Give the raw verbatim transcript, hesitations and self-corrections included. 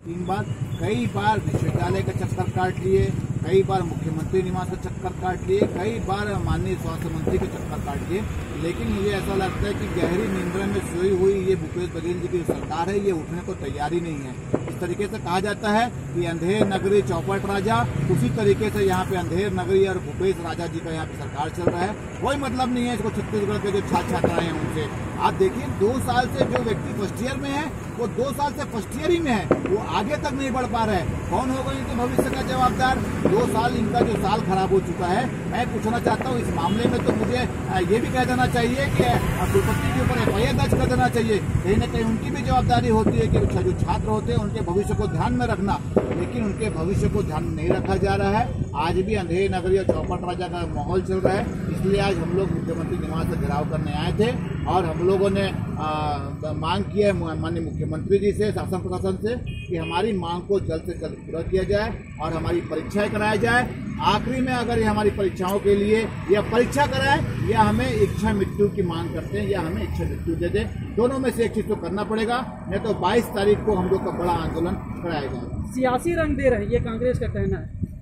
तीन बार कई बार विश्वविद्यालय का चक्कर काट लिए, कई बार मुख्यमंत्री निवास का चक्कर काट लिए, कई बार माननीय स्वास्थ्य मंत्री का चक्कर काट लिए, लेकिन मुझे ऐसा लगता है कि गहरी निंद्रा में सोई हुई ये भूपेश बघेल जी की सरकार है, ये उठने को तैयारी नहीं है। इस तरीके से कहा जाता है कि अंधेर नगरी चौपट राजा, उसी तरीके से यहाँ पे अंधेर नगरी और भूपेश राजा जी का यहाँ पे सरकार चल रहा है। कोई मतलब नहीं है इसको छत्तीसगढ़ के जो छात्र छात्राएं हैं उनसे। आप देखिए, दो साल से जो व्यक्ति फर्स्ट ईयर में है वो दो साल से फर्स्ट ईयर ही में है, वो आगे तक नहीं बढ़ पा रहा है। कौन होगा इनके भविष्य का जवाबदार? दो साल इनका जो साल खराब हो चुका है। मैं पूछना चाहता हूँ, इस मामले में तो मुझे ये भी कह देना चाहिए कि कुलपति के ऊपर एफ आई आर दर्ज कर देना चाहिए। कहीं ना कहीं उनकी भी जवाबदारी होती है कि जो छात्र होते हैं उनके भविष्य को ध्यान में रखना, लेकिन उनके भविष्य को ध्यान में नहीं रखा जा रहा है। आज भी अंधेर नगरी और चौपट राजा का माहौल चल रहा है, इसलिए आज हम लोग मुख्यमंत्री निवास से घेराव करने आए थे और हम लोगों ने आ, मांग की है माननीय मुख्यमंत्री जी से, शासन प्रशासन से, कि हमारी मांग को जल्द से जल्द पूरा किया जाए और हमारी परीक्षाएं कराया जाए। आखिरी में अगर ये हमारी परीक्षाओं के लिए या परीक्षा कराए या हमें इच्छा मृत्यु की मांग करते हैं या हमें इच्छा मृत्यु दे दे, दोनों में से एक चीज तो करना पड़ेगा, नहीं तो बाईस तारीख को हम लोग का बड़ा आंदोलन कराया जाएगा। सियासी रंग दे रहे हैं, ये कांग्रेस का कहना है।